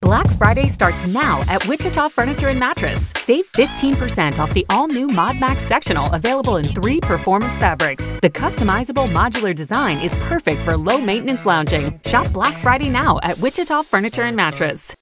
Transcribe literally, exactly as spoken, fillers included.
Black Friday starts now at Wichita Furniture and Mattress. Save fifteen percent off the all-new Modmax sectional available in three performance fabrics. The customizable modular design is perfect for low-maintenance lounging. Shop Black Friday now at Wichita Furniture and Mattress.